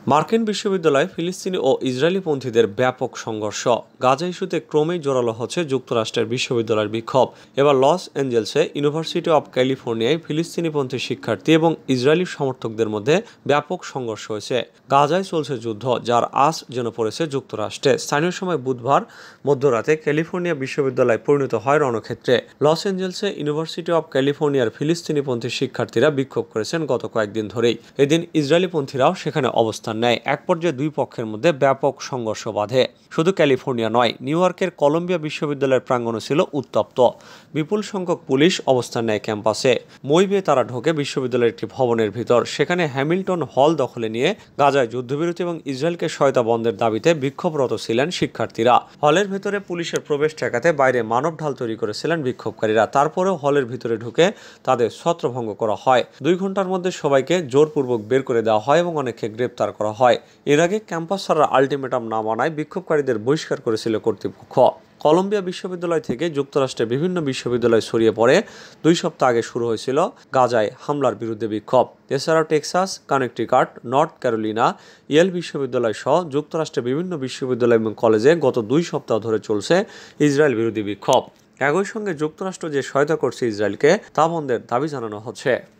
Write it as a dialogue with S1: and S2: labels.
S1: মার্কিন বিশ্ববিদ্যালয়ে ফিলিস্তিনি ও ইসরায়েলিপন্থীদের ব্যাপক সংঘর্ষ। গাজা ইস্যুতে ক্রমেই জোরালো হচ্ছে যুক্তরাষ্ট্রের বিশ্ববিদ্যালয়ের বিক্ষোভ। এবার লস অ্যাঞ্জেলসে ইউনিভার্সিটি অব ক্যালিফোর্নিয়ায় ফিলিস্তিনিপন্থী শিক্ষার্থী এবং ইসরায়েলি সমর্থকদের মধ্যে ব্যাপক সংঘর্ষ হয়েছে। গাজায় চলছে যুদ্ধ, যার আঁচ যেন পড়েছে যুক্তরাষ্ট্রে। স্থানীয় সময় বুধবার মধ্যরাতে ক্যালিফোর্নিয়া বিশ্ববিদ্যালয় পরিণত হয় রণক্ষেত্রে। লস অ্যাঞ্জেলসে ইউনিভার্সিটি অব ক্যালিফোর্নিয়ার ফিলিস্তিনিপন্থী শিক্ষার্থীরা বিক্ষোভ করেছেন গত কয়েকদিন ধরেই। এদিন ইসরায়েলিপন্থীরাও সেখানে অবস্থান নেয়। এক পর্যায়ে দুই পক্ষের মধ্যে ব্যাপক সংঘর্ষ বাধে। শুধু ক্যালিফোর্নিয়া নয়, নিউ ইয়র্কের কলম্বিয়া বিশ্ববিদ্যালয়ের প্রাঙ্গণও ছিল উত্তপ্ত। বিপুল সংখ্যক পুলিশ অবস্থান নেয় ক্যাম্পাসে। মই বেয়ে তারা ঢোকে বিশ্ববিদ্যালয়ের একটি ভবনের ভিতর। সেখানে হ্যামিল্টন হল দখলে নিয়ে গাজায় যুদ্ধবিরতি এবং ইসরায়েলকে সহায়তা বন্ধের দাবিতে বিক্ষোভরত ছিলেন শিক্ষার্থীরা। হলের ভেতরে পুলিশের প্রবেশ ঠেকাতে বাইরে মানব ঢাল তৈরি করেছিলেন বিক্ষোভকারীরা। তারপরেও হলের ভিতরে ঢুকে তাদের ছত্রভঙ্গ করা হয়। 2 ঘন্টার মধ্যে সবাইকে জোরপূর্বক বের করে দেওয়া হয় এবং অনেককে গ্রেপ্তার করা হয়। এর আগে ক্যাম্পাস ছাড়ার আলটিমেটাম না মানায় বিক্ষোভকারীদের বহিষ্কার করেছিল কর্তৃপক্ষ। কলম্বিয়া বিশ্ববিদ্যালয় থেকে যুক্তরাষ্ট্রের বিভিন্ন বিশ্ববিদ্যালয় ছড়িয়ে পড়ে 2 সপ্তাহ আগে শুরু হয়েছিল গাজায় হামলার বিরুদ্ধে বিক্ষোভ। এছাড়াও Texas, Connecticut, North Carolina, Yale বিশ্ববিদ্যালয় সহ যুক্তরাষ্ট্রের বিভিন্ন বিশ্ববিদ্যালয় এবং কলেজে গত 2 সপ্তাহ ধরে চলছে ইসরায়েল বিরোধী বিক্ষোভ। একই সঙ্গে যুক্তরাষ্ট্র যে সহায়তা করছে ইসরায়েলকে তা বন্ধের দাবি জানানো হচ্ছে।